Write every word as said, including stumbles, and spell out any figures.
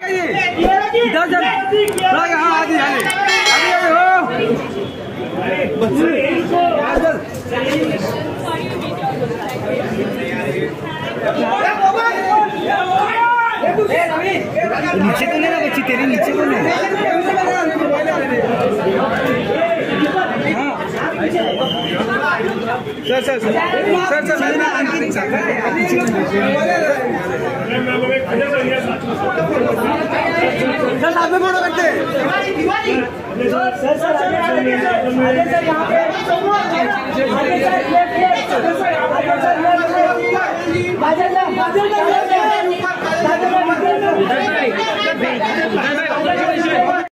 ये इधर चल हाँ आदि आदि आदि हो नीचे को नहीं ना बच्ची तेरी नीचे को नहीं sir sir sir sir sir मैं अंकित सर साथ में फोटो करते सर सर सर आगे सर यहाँ पे बाजल बाजल